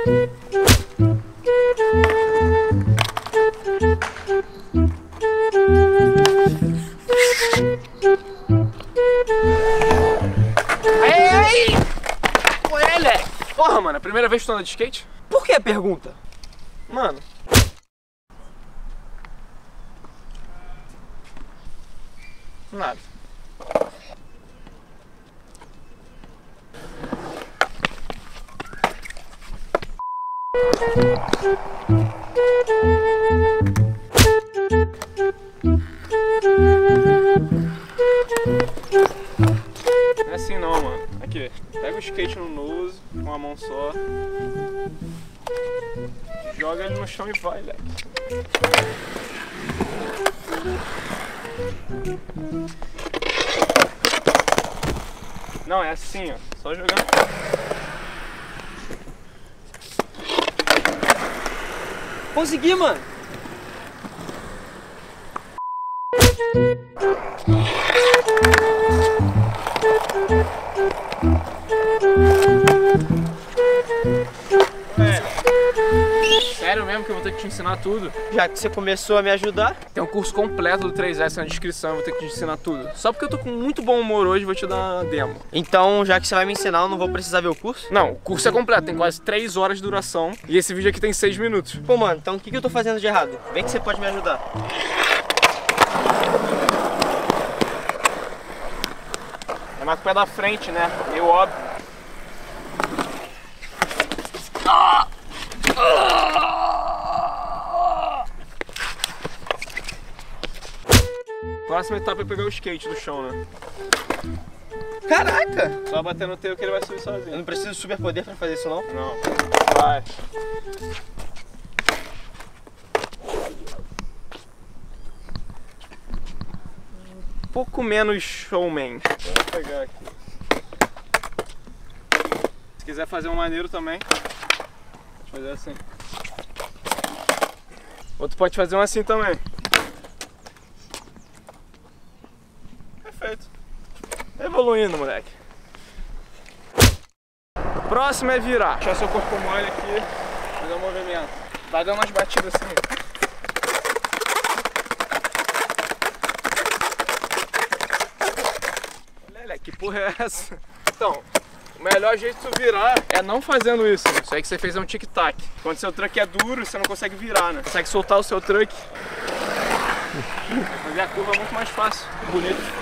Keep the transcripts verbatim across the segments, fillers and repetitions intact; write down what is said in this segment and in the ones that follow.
Ei, ei! Moleque! Porra, mano, é a primeira vez que tu anda de skate? Por que a pergunta? Mano. Nada. Não é assim não, mano. Aqui, pega o skate no nose com uma mão só. Joga ele no chão e vai, leque. Não, é assim, ó. Só jogando. Consegui, mano! É. Sério mesmo que eu vou ter que te ensinar tudo? Já que você começou a me ajudar. Tem um curso completo do três S na descrição, eu vou ter que te ensinar tudo. Só porque eu tô com muito bom humor hoje, vou te dar uma demo. Então, já que você vai me ensinar, eu não vou precisar ver o curso? Não, o curso é completo, tem quase três horas de duração. E esse vídeo aqui tem seis minutos. Pô, mano, então o que, que eu tô fazendo de errado? Vem que você pode me ajudar. É mais com o pé da frente, né? Meio óbvio. Ah! Ah! Próxima etapa é pegar o skate do chão, né? Caraca! Só bater no teu que ele vai subir sozinho. Eu não preciso de superpoder pra fazer isso, não? Não. Vai. Um pouco menos showman. Vou pegar aqui. Se quiser fazer um maneiro também, pode fazer assim. Outro pode fazer um assim também. Perfeito. Evoluindo, moleque. Próximo é virar. Deixar seu corpo mole aqui, fazer um movimento. Vai dando umas batidas assim. Olha, que porra é essa? Então, o melhor jeito de tu virar é não fazendo isso. Isso aí que você fez é um tic-tac. Quando seu truck é duro, você não consegue virar, né? Consegue soltar o seu truck. Fazer a curva é muito mais fácil, bonito.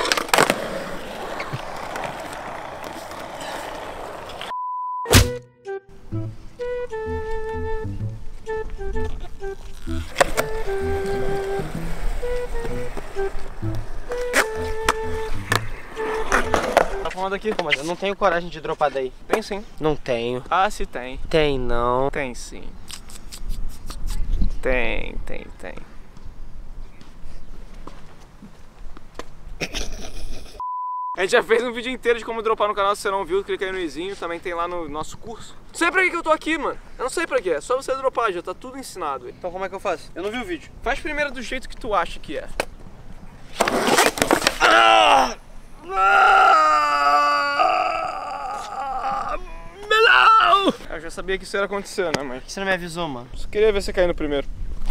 Tá falando aqui? Pô, mas eu não tenho coragem de dropar daí. Tem sim. Não tenho. Ah, se tem. Tem não. Tem sim. Tem, tem, tem. A gente já fez um vídeo inteiro de como dropar no canal, se você não viu, clica aí no izinho, também tem lá no nosso curso. Não sei pra que que eu tô aqui, mano. Eu não sei pra quê, é só você dropar, já tá tudo ensinado. Então como é que eu faço? Eu não vi o vídeo. Faz primeiro do jeito que tu acha que é. Ah! Não! Eu já sabia que isso ia acontecer, né, mas... Por que você não me avisou, mano? Só queria ver você caindo primeiro.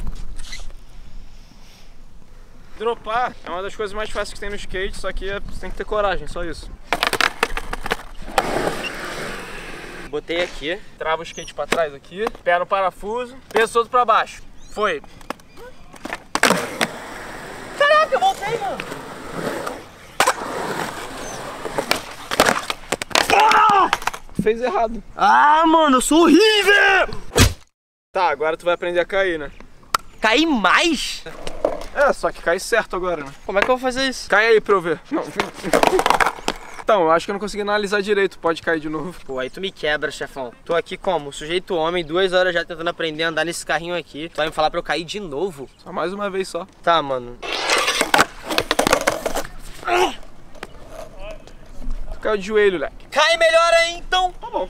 Dropar é uma das coisas mais fáceis que tem no skate, só que você tem que ter coragem, só isso. Botei aqui. Trava o skate pra trás aqui, pé no parafuso, peso todo pra baixo. Foi. Caraca, eu voltei, mano. Ah! Fez errado. Ah, mano, eu sou horrível! Tá, agora tu vai aprender a cair, né? Caí mais? É, só que cai certo agora, né? Como é que eu vou fazer isso? Cai aí pra eu ver. Não. Então, eu acho que eu não consegui analisar direito. Pode cair de novo. Pô, aí tu me quebra, chefão. Tô aqui como? Sujeito homem, duas horas já tentando aprender a andar nesse carrinho aqui. Tu vai me falar pra eu cair de novo? Só mais uma vez só. Tá, mano. Tu caiu de joelho, leque. Cai melhor aí, então. Tá bom.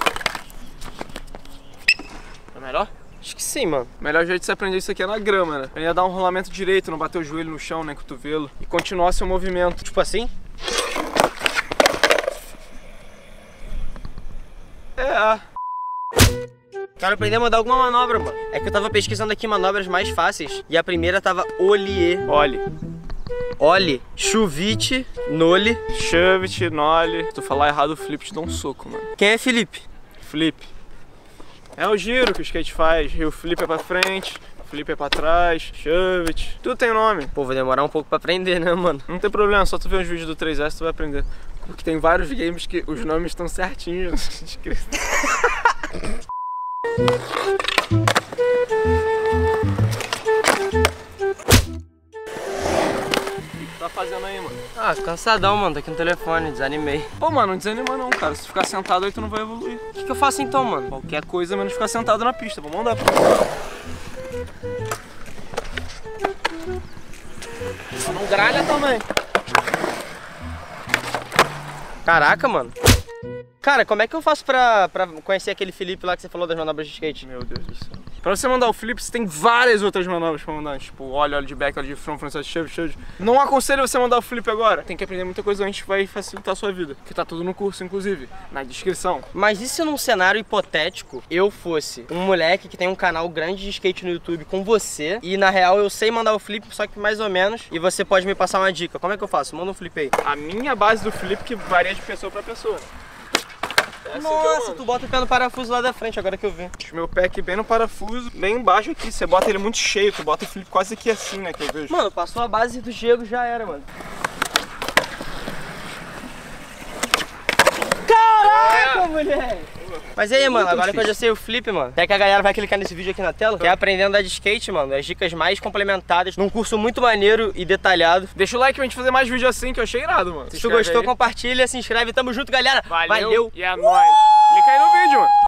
Tá melhor? Acho que sim, mano. O melhor jeito de você aprender isso aqui é na grama, né? Aprender a dar um rolamento direito, não bater o joelho no chão, nem cotovelo. E continuar seu movimento. Tipo assim? É. Quero aprender a mandar alguma manobra, mano. É que eu tava pesquisando aqui manobras mais fáceis e a primeira tava Ollie. Olhe. Ollie, chuvite, nole. Shove-te, nole. Se tu falar errado, o flip te dá um soco, mano. Quem é Felipe? Flip. É o giro que o skate faz. E o flip é pra frente, o flip é pra trás, shove-te. Tudo tem nome. Pô, vou demorar um pouco pra aprender, né, mano? Não tem problema, só tu ver uns vídeos do três S tu vai aprender. Porque tem vários games que os nomes estão certinhos escritos. Tá fazendo aí, mano? Ah, cansadão, mano. Tô aqui no telefone, desanimei. Pô, mano, não desanima não, cara. Se tu ficar sentado aí, tu não vai evoluir. O que, que eu faço então, mano? Qualquer coisa menos ficar sentado na pista. Vamos andar. Só não gralha também. Caraca, mano. Cara, como é que eu faço pra, pra conhecer aquele Felipe lá que você falou das manobras de skate? Meu Deus do céu. Pra você mandar o flip, você tem várias outras manobras pra mandar. Tipo, olha, olha de back, olha de front, front, shove, shove. Não aconselho você mandar o flip agora. Tem que aprender muita coisa antes que vai facilitar a sua vida. Que tá tudo no curso, inclusive, na descrição. Mas e se num cenário hipotético eu fosse um moleque que tem um canal grande de skate no YouTube com você e na real eu sei mandar o flip, só que mais ou menos, e você pode me passar uma dica. Como é que eu faço? Manda um flip aí. A minha base do flip que varia de pessoa pra pessoa. É assim Nossa, tu bota o pé no parafuso lá da frente, agora que eu vi. Meu pé aqui bem no parafuso, bem embaixo aqui. Você bota ele muito cheio, tu bota o flip quase aqui assim, né, que eu vejo. Mano, passou a base do Diego, já era, mano. Caraca, é. moleque! Mas e aí, mano, agora que eu já sei o flip, mano, até que a galera vai clicar nesse vídeo aqui na tela, quer aprender a andar de skate, mano, as dicas mais complementadas, num curso muito maneiro e detalhado. Deixa o like pra gente fazer mais vídeo assim, que eu achei irado, mano. Se tu gostou, aí. compartilha, se inscreve, tamo junto, galera. Valeu, Valeu. E é nóis. Clica aí no vídeo, mano.